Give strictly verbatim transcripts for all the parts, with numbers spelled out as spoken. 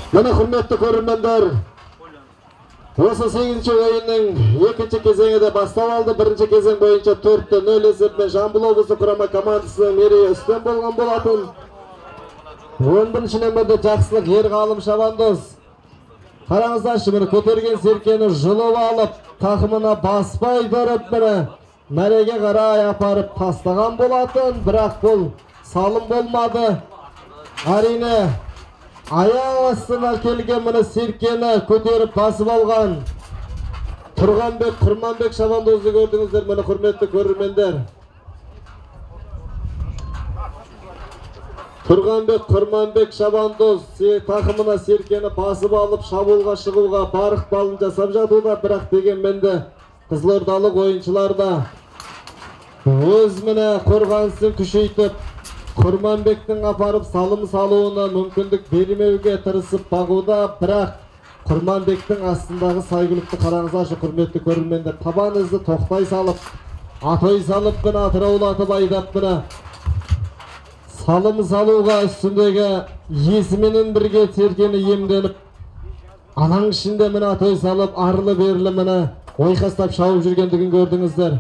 Mene hürmetli көрерmендер, осы сегізінші ойынның екінші кезеңі де бастап алды. Бірінші кезең бойынша төртте нөл есеппен Жамбыл облысы құрама командасының мерейі үстем болған болатын. он бірінші нөмірде Жақсылық Ерғалым Шабандоз. Қараңыздаршы, міне көтерген серкені жұлып алып, тақымына баспай тұрып, міне мәреге қарай апарып тастаған болатын. Бірақ бұл салым болмады. Әрине аяқ астына келген міне серкені көтеріп басып алған Тұрғанбек Құрманбек Шабандозды көрдіңіздер, міне құрметті көрермендер. Тұрғанбек Құрманбек Шабандоз тақымына серкені басып алып шабуылға шығуға бар ықпалын жасап жатуда, бірақ дегенмен де қызылордалық ойыншылар да өз міне қорғанысын күшейтіп Құрманбектің апарып салым салуына мүмкіндік бермеуге тырысып бағуда, бірақ Құрманбектің астындағы сайгүлікті қараңыздаршы құрметті көрермендер. Табан ізді тоқтай салып, атой салып қына атыраулатып айдап қына салым салуға үстіндегі есіменен бірге серкені емденіп, анаң ішінде міне атой салып, арлы берлі міне ойқастап шауып жүргендігін көрдіңіздер.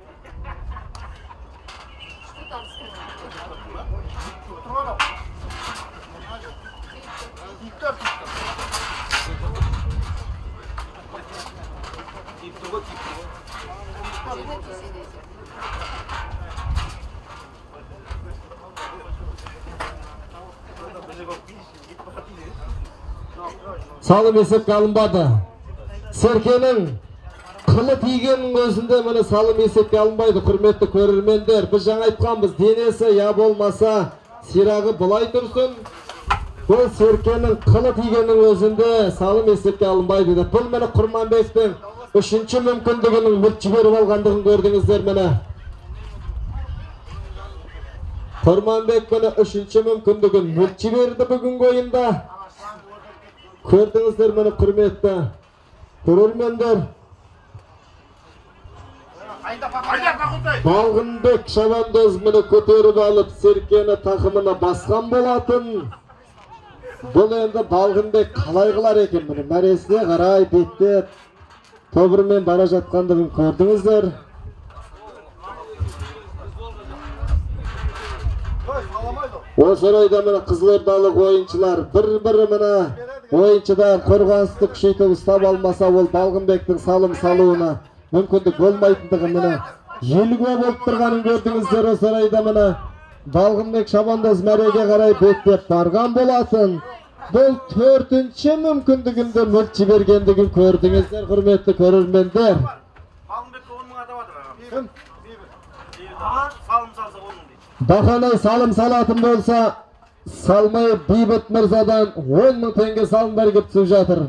Салым есепке алынбады. Серкенің қылы тигеннің өзінде міне салым есепке алынбайды, құрметті көрермендер. Біз жаңа айтқанбыз, денесі я болмаса сирағы былай тұрсын. Бұл серкенің қылы тигеннің өзінде салым есепке алынбайды. Бұл міне Құрманбектің үшінші мүмкіндігінің мүлт жіберіп алғандығын көрдіңіздер міне. Құрманбек міне үшінші мүмкіндігін мүлт жіберді бүгінгі ойында. Көрдіңіздер мені құрметті көрермендер. Балғынбек Шабандоз мені көтеріп алып серкені тақымына басқан болатын. Бұл енді Балғынбек қалай қылар екен, міне мәресіне қарай беттеп тобырмен бара жатқандығын көрдіңіздер. Осы орайда міне қызылордалық ойыншылар бір-бірі міне ойыншыдан қорғанысты күшейтіп ұстап алмаса, ол Балғынбектің салым салуына мүмкіндік болмайтындығы міне елге болып тұрғанын көрдіңіздер. Осы орайда міне Балғынбек Шабандоз мәреге қарай беттеп барған болатын. Бұл төртінші мүмкіндігінде мүлт жібергендігін көрдіңіздер, құрметті көрермендер. Бақанай салым салатын болса, салмай Бейбіт Мырзадан он мың теңге салым бергіп түсіп жатыр.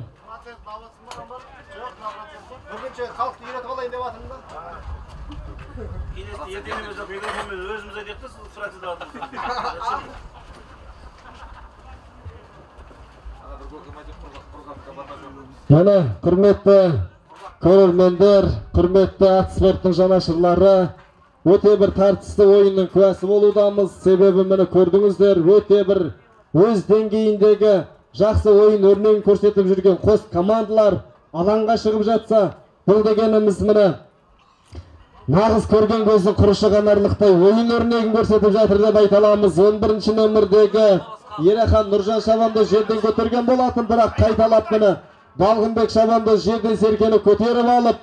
Мәне, құрметті көрермендер, құрметті ат спорттың жанашырлары, өте бір тартысты ойынның куәсі болудамыз. Себебі мені көрдіңіздер, өте бір өз деңгейіндегі жақсы ойын өрнегін көрсетіп жүрген қос командалар алаңға шығып жатса, бұл дегеніміз мені нағыз көрген көзі құрышы қанарлықтай ойын өрнегін көрсетіп жатыр деп айта аламыз. он бірінші нөмірдегі Ерахан Нұржан Шабандоз жерден көтерген болатын, бірақ қайталап мені Балғынбек Шабандоз жерден серкені көтеріп алып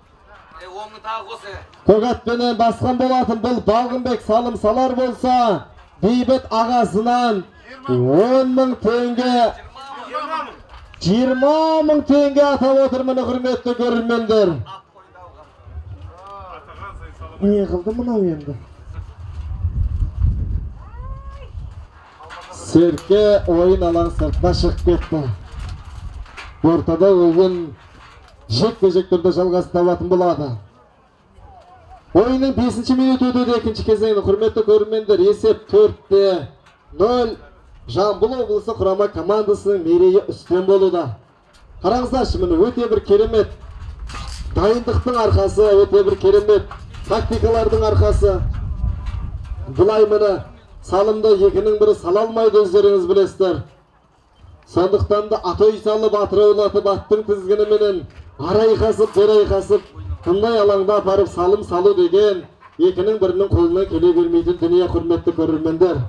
Көгатпенен басқан болатын. Бұл Балғынбек салым салар болса, Бейбіт ағасынан он мың теңге, жиырма мың теңге атап отыр міне құрметті көрермендер. Не қылды мынау енді? Серке ойын алаң сыртына шығып кетті. Ортада ойын жекпе-жек түрде жалғасын табатын болады. Ойынның бесінші минут өтеді екінші кезеңді. Құрметті көрермендер, есеп төртте нөл. Жамбыл облысы құрама командасының мерейі үстем болуда. Қараңыздаршы, міне өте бір керемет дайындықтың арқасы, өте бір керемет тактикалардың арқасы. Бұлай міне салымда екінің бірі сала алмайды, өздеріңіз білесіздер. Сондықтан да атой салып, атыраулатып, аттың тізгініменен арайқасып, берайқасып, қандай алаңда апарып салым салу деген екінің бірінің қолына келе бермейтін дүние, құрметті көрермендер.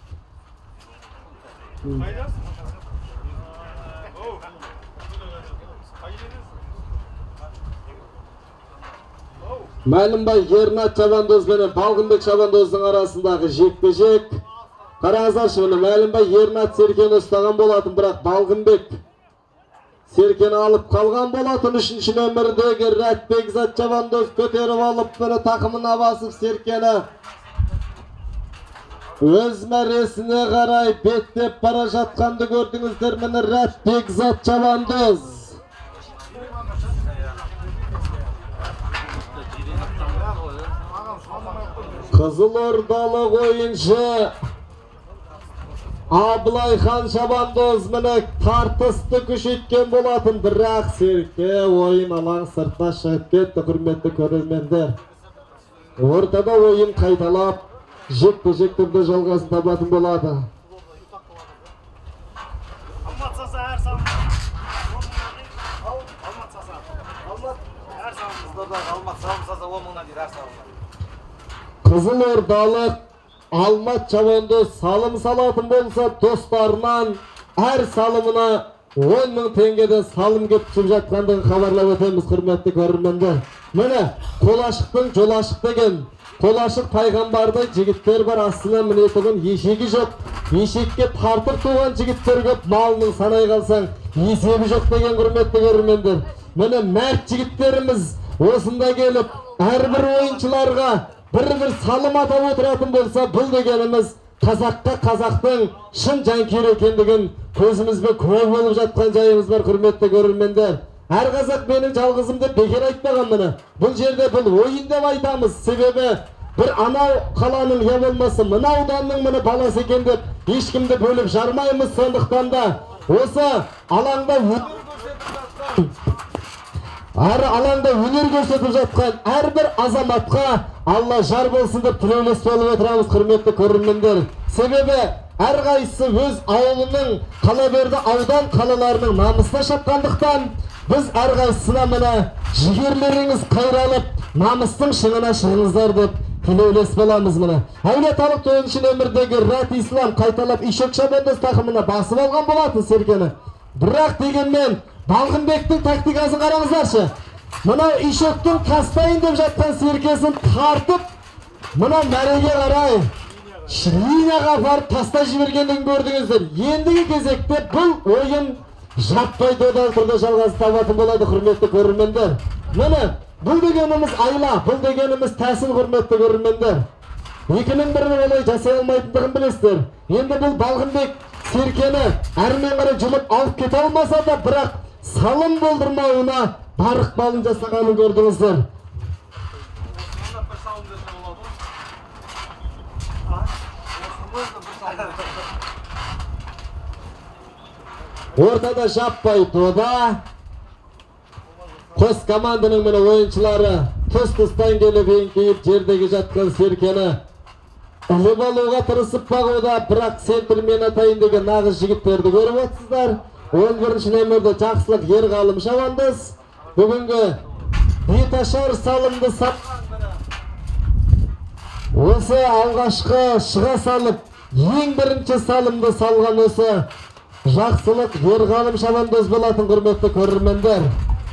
Мәлімбай Ернат Шабандоз бен Балғынбек Шабандоздың арасындағы жекпе-жек. Қараңыздаршы, міне Мәлімбай Ернат Серкені ұстаған болатын, бірақ Балғынбек Серкені алып қалған болатын. Үшінші нөмірдегі Рәтбек Зат Шабандоз көтеріп алып, міне тақымына басып Серкені өз мәресіне қарай беттеп бара жатқанды көрдіңіздер. Міне Рәтбек Зат Шабандоз. Қызылордалық ойыншы Абылайхан Шабандоз міне тартысты күшейткен болатын, бірақ Серке ойын алаң сыртына шығып кетті, құрметті көрермендер. Ортада ойын қайталап, жекпе-жек түрде жалғасын табатын болады. Қызылордалық Алмат Шабандоз салым салатын болса, достарынан әр салымына он мың теңгеден салым кеп түсіп жатқандығын хабарлап өтеміз, құрметті көрермендер. Міне қолашықтың жолашық деген, қолашық пайғамбардай жігіттер бар, астына мінетігін ешегі жоқ, ешекке тартып туған жігіттер көп, малының санай қалсаң есебі жоқ деген, құрметті көрермендер. Міне мәрт жігіттеріміз осында келіп, әрбір ойыншыларға бір-бір салым атап отыратын болса, бұл дегеніміз қазаққа қазақтың шын жанкүйер екендігін көзімізбен куә болып жатқан жайымыз бар, құрметті көрермендер. Әр қазақ менің жалғызым деп бекер айтпаған міне. Бұл жерде бұл ойын деп айтамыз, себебі бір анау қаланың я болмасы мына ауданның міне баласы екен деп ешкімді бөліп жармаймыз. Сондықтан да осы алаңда Ары алаңда өнер көрсетіп жатқан әрбір азаматқа Алла жар болсын деп тілеулес болып отырамыз, құрметті көрермендер. Себебі әрқайсысы өз ауылының, қалаберді аудан қалаларының намысына шапқандықтан біз әрқайсысына міне жігерлеріңіз қайралып, намыстың шыңына шығыңыздар деп тілеулес боламыз. Міне Әулиеталық тоғызыншы нөмірдегі Рат Ислам қайталап Ишек Шабандоз тақымына басып алған болатын Серкені. Бірақ дегенмен Балғынбектің тактикасын қараңыздаршы. Мынау Ишектің тастайын деп жатқан Серкесін тартып, мынау мәреге қарай Шринаға апарып тастай жібергендігін көрдіңіздер. Ендігі кезекте бұл ойын жаппай додан тұрда жалғасын табатын болады, құрметті көрермендер. Міне бұл дегеніміз айла, бұл дегеніміз тәсіл, құрметті көрермендер. Екінің бірінің олай жасай алмайтындығын білесіздер. Енді бұл Балғынбек Серкені әрмен қарай жұмып алып кете алмаса да, бірақ салым болдырмауына барық балын жасағанын көрдіңіздер. Ортада жаппай дода. Қос команданың міне ойыншылары тұс-тұстан келіп еңкейіп жердегі жатқан Серкені іліп алуға тырысып бағуда, бірақ центрмен атайын деген нағыз жігіттерді көріп отырсыздар. он бірінші нөмірді Жақсылық Ерғалым Шабандоз бүгінгі беташар салымды осы алғашқы шыға салып, ең бірінші салымды салған осы Жақсылық Ерғалым Шабандоз болатын, құрметті көрермендер.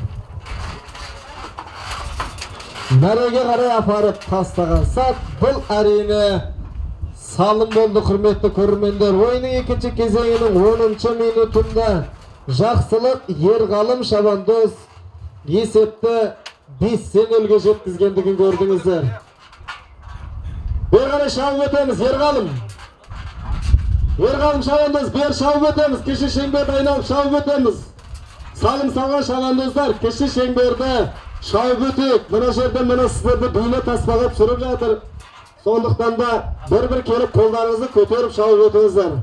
Мәреге қарай апарып тастаған сат, бұл әрине салым болды, құрметті көрермендер. Ойының екінші кезеңінің оныншы минутында Жақсылық Ерғалым Шабандоз есепті бес нөлге жеткізгендігін көрдіңіздер. Бер қарай шауып өтеміз, Ерғалым. Ерғалым Шабандоз, бер шауып өтеміз, кіші шеңберді айналып шауып өтеміз. Салым салған Шабандоздар, кіші шеңберді шауып өтек. Мына жерде мына сіздерді бейне таспаға түсіріп жатыр. Сондықтан да бір-бір келіп қолдарыңызды көтеріп шауып өтіңіздер.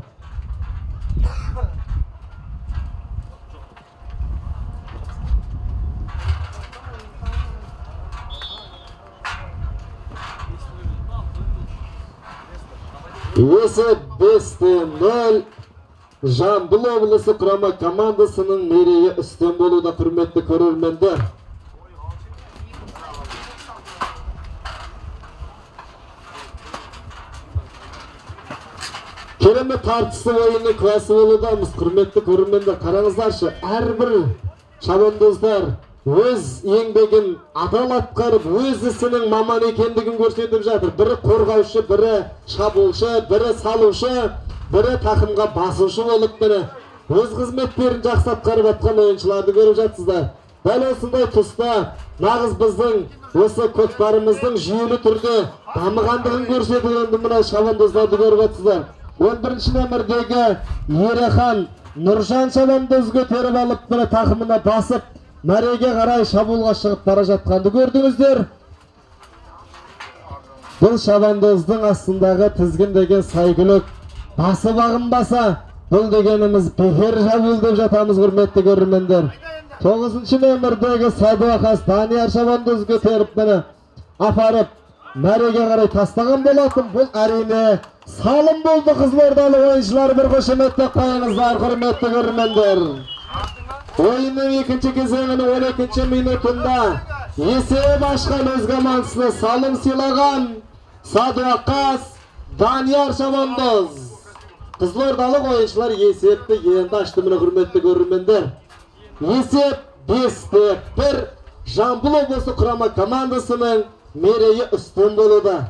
Есеп бес нөл. Жамбыл облысы құрама командасының мерейі үстем болуда, құрметті көрермендер. Керемет тартысты ойынның куәсі болудамыз, құрметті көрермендер. Қараңыздаршы, әрбір шабандоздар өз еңбегін адал атқарып, өз ісінің маман екендігін көрсетіп жатыр. Бірі қорғаушы, бірі шабуылшы, бірі салушы, бірі тақымға басушы болып міне өз қызметтерін жақсы атқарып атқан ойыншыларды көріп жатсыздар. Дәл осындай тұста нағыз біздің осы көкпарымыздың жүйелі түрде дамығандығын көрсетіп мына шабандоздарды көріп жатсыздар. он бірінші нөмірдегі Ерехан Нұржан шабандоз көтеріп алып, міне тақымына басып, мәреге қарай шабуылға шығып бара жатқанды көрдіңіздер. Бұл шабандоздың астындағы тізгіндеген сайгүлік басы бағынбаса, бұл дегеніміз бекер шабуыл деп жатамыз, құрметті көрермендер. тоғызыншы нөмірдегі Садуақас Данияр шабандоз көтеріп міне апарып мәреге қарай тастаған болатын. Бұл әрине салым болды. Қызылордалы ойыншылар, бір қошеметтеп қойыңыздар, құрметті көрермендер. Ойынның екінші кезеңінің он екінші минутында есеп ашқан өз командасына салым сыйлаған Садуақас Данияр шабандоз. Қызылордалық ойыншылар есепті енді ашты, міне құрметті көрермендер. Есеп бесте бір. Жамбыл облысы құрама командасының мерейі үстем болуда.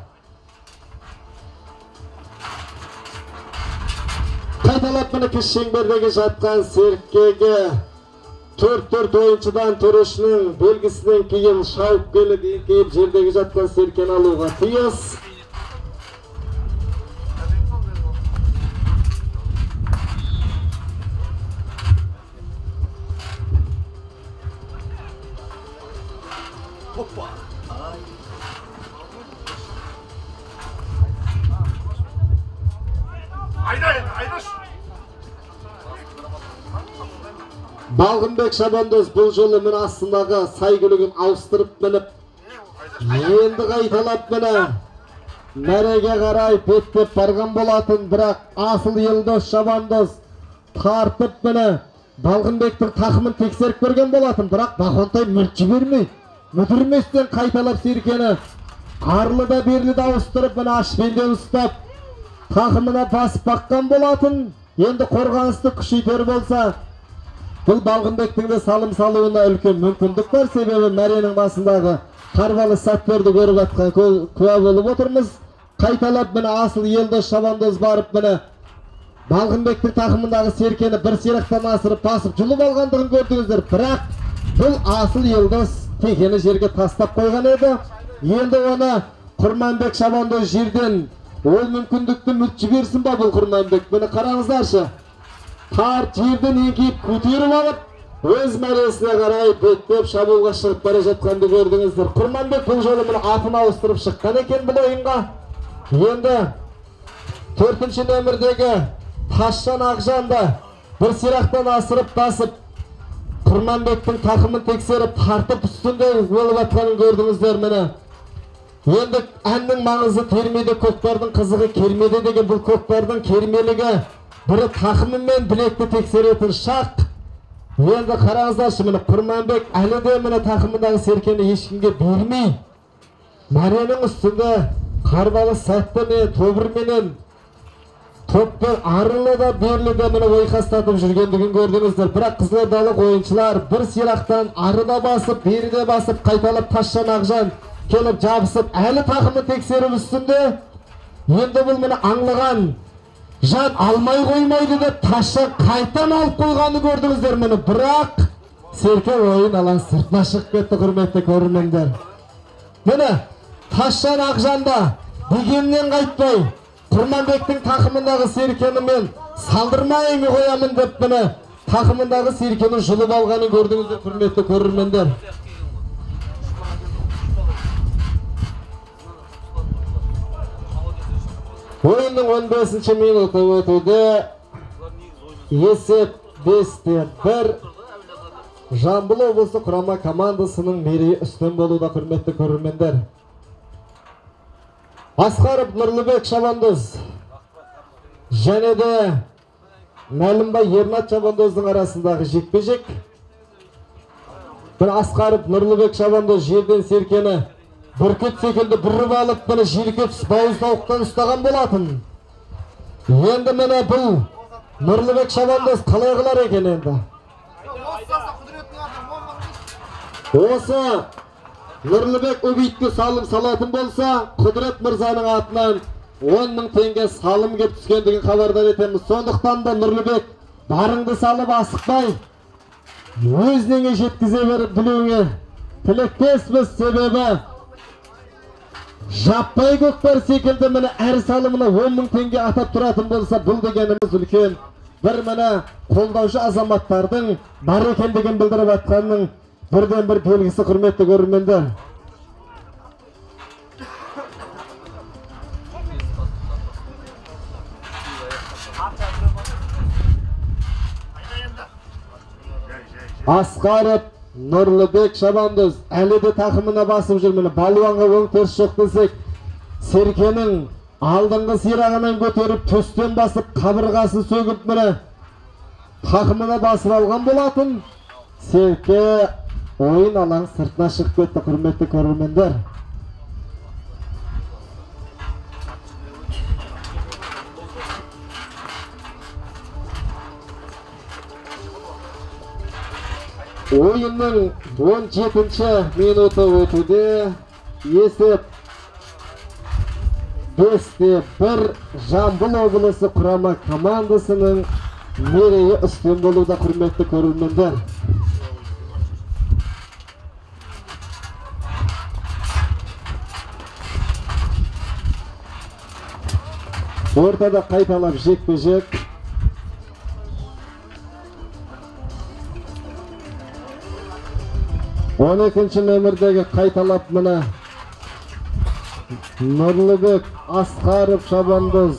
Қайталап міне кіш шеңбердегі жатқан серкеге төрт-төрт ойыншыдан төрешінің белгісінен кейін шауып келі дейін кейіп жердегі жатқан серкен алуға тиіс. Балғынбек шабандоз бұл жолы міне астындағы сайгүлігін ауыстырып мініп, енді қайталап міне мәреге қарай беттеп барған болатын. Бірақ асыл елдос шабандоз тартып міне Балғынбектің тақымын тексеріп көрген болатын. Бірақ Бақонтай мүлт жібермей, мүдірместен қайталап серкені арлы да берлі да ауыстырып міне ашпенден ұстап тақымына басып баққан болатын. Енді қорғанысты күшейтер болса, бұл Балғынбектің де салым салуына үлкен мүмкіндік бар. Себебі мәренің басындағы қарбалы сәттерді көріп атқан куә болып отырмыз. Қайталап міне асыл елдос шабандоз барып міне Балғынбектің тақымындағы серкені бір сирақтан асырып басып жұлып алғандығын көрдіңіздер. Бірақ бұл асыл елдос текені жерге тастап қойған еді. Енді оны Құрманбек шабандоз жерден ол мүмкіндікті мүлт жіберсін ба бұл Құрманбек? Міне қараңыздаршы, тарт жерден еңкейіп көтеріп алып, өз мәресіне қарай беттеп шабуылға шығып бара жатқанды көрдіңіздер. Құрманбек бұл жолы міне атын ауыстырып шыққан екен бұл ойынға. Енді төртінші нөмірдегі Ташжан Ақжанды бір сирақтан асырып басып, Құрманбектің тақымын тексеріп тартып үстінде болып атқанын көрдіңіздер. Міне енді әннің маңызы термеді, көкпардың қызығы кермеді деген бұл көкпардың кермелігі бірі тақымы мен білекті тексеретін шақ. Енді қараңыздаршы, міне Құрманбек әлі де міне тақымындағы серкені ешкімге бермей, мәренің үстінде қарбалы сәтті ме тобырменен топпен арылы да берлі де міне ойқастатып жүргендігін көрдіңіздер. Бірақ қызылордалық ойыншылар бір сирақтан арыда басып, беріде басып, қайталап Ташжан Ақжан келіп жабысып, әлі тақымы тексеріп үстінде. Енді бұл міне аңлаған жан алмай қоймайды деп Ташжан қайтан алып қойғаны көрдіңіздер. Міне бірақ серке ойын алаң сыртына шығып кетті, құрметті көрермендер. Міне Ташжан Ақжанда дегеннен қайтпай Құрманбектің тақымындағы серкені мен салдырмай қоямын деп міне тақымындағы серкені жұлып алғанын көрдіңіздер, құрметті көрермендер. Ойынның он бесінші минуты өтуде. Есеп бесте бір. Жамбыл облысы құрама командасының мерейі үстем болуда, құрметті көрермендер. Асқаров Нұрлыбек шабандоз және де Мәлімбай Ернат шабандоздың арасындағы жекпе-жек. Бір Асқаров Нұрлыбек шабандоз жерден серкені бүркіт секілді бүріп алып, бұны жерге түсіп бауыздауықтан ұстаған болатын. Енді міне бұл Нұрлыбек шабандоз қалай қылар екен енді? Осы Нұрлыбек Үбейтке салым салатын болса, Құдірет Мырзаның атынан он мың теңге салым кеп түскендігін хабардар етеміз. Сондықтан да Нұрлыбек барыңды салып асықпай, өзіңе жеткізе беріп білуіңе тілектеспіз. Себебі жаппай көкпар секілді міне әр салымына он мың теңге атап тұратын болса, бұл дегеніміз үлкен бір міне қолдаушы азаматтардың бар екендігін білдіріп атқанның бірден бір белгісі, құрметті көрермендер. Асқаров Нұрлыбек шабандоз әлі де тақымына басып жүрмені. Балуанға оң теріс жоқ десек, серкенің алдыңғы сирағынан көтеріп, төстен басып, қабырғасын сөгіп міне тақымына басып алған болатын. Серке ойын алаң сыртына шығып кетті, құрметті көрермендер. Ойынның он жетінші минуты өтуде. Есеп бесте бір Жамбыл облысы құрама командасының мерейі үстем болуда, құрметті көрермендер. Ортада қайталап жекпе-жек. он екінші нөмірдегі қайталап мына Нұрлыбек Асқаров шабандоз.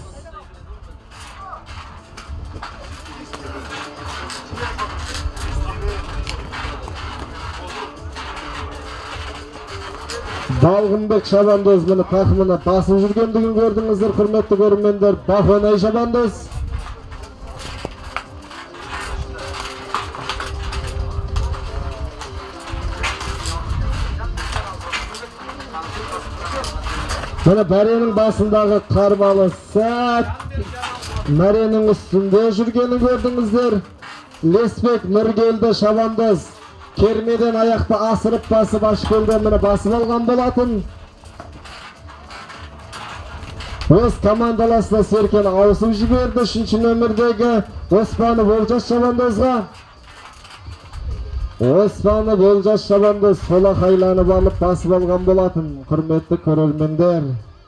Балғынбек шабандоз мені тақымына басып жүргендігін көрдіңіздер, құрметті көрермендер. Бақонай шабандоз. Мені бәренің басындағы қармалы сәт, мәренің үстінде жүргенін көрдіңіздер. Лесбек Нұргелді шабандоз кермеден аяқты асырып басып, ашкөлден мені басып алған болатын. Өз командаласына серкені ауысып жіберді. Үшінші нөмірдегі Оспанов Олжас шабандозға. Оспанов Олжас шабандоз сола қайланып алып басып алған болатын, құрметті көрермендер.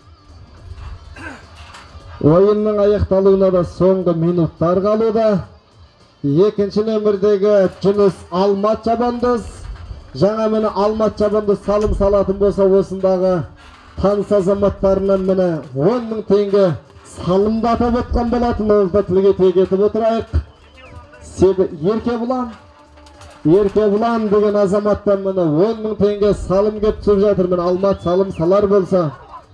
Ойынның аяқталуына да соңғы минуттар қалуда. Екінші нөмірдегі Жүніс Алмат шабандоз. Жаңа мені Алмат шабандоз салым салатын болса, осындағы таныс азаматтарынан мені он мың теңге салымды атап өткен болатын. Олда тілге тек етіп отырайық. Ерке бұлан Ерке бұлан деген азаматтан мені он мың теңге салым кеп түсіп жатыр. Мен Алмат салым салар болса.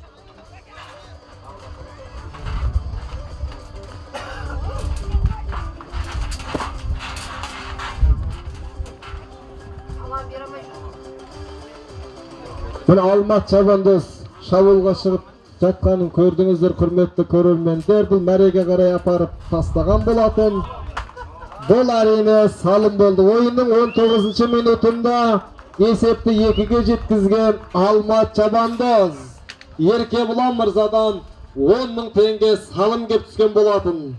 Мен Алмат шабандоз шабуылға шығып жатқанын көрдіңіздер, құрметті көрермендер. Бұл мәреге қарай апарып тастаған болатын. Бұл әрине салым болды. Ойынның он тоғызыншы минутында есепті екіге жеткізген Алмат шабандоз Ерке Бұлан мырзадан он мың теңге салым кеп түскен болатын.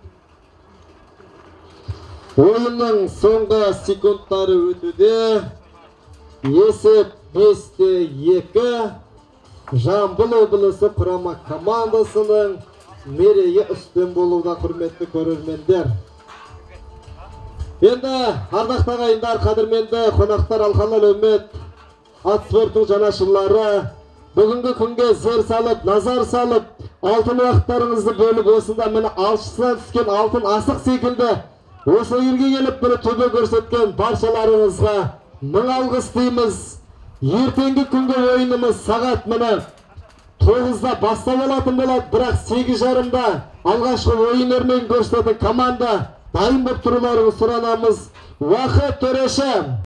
Ойынның соңғы секундтары өтуде. Есеп бесте екі Жамбыл облысы құрама командасының мерейі үстем болуда, құрметті көрермендер. Енді ардақты ағайындар, қадірменді қонақтар, алқалы әлеумет, ат спортының жанашырлары, бүгінгі күнге зер салып, назар салып, алтын уақыттарыңызды бөліп, осында мені алшысынан түскен алтын асық секілді осы елге келіп бір төбе көрсеткен баршаларыңызға мың алғыс дейміз. Ертеңгі күнгі ойынымыз сағат мені тоғызда бастап алатын болады, бірақ сегіз жарымда алғашқы ойын өрнегін көрсететін команда дайын болып тұруларыңызды сұранамыз. Уақыт Төреше.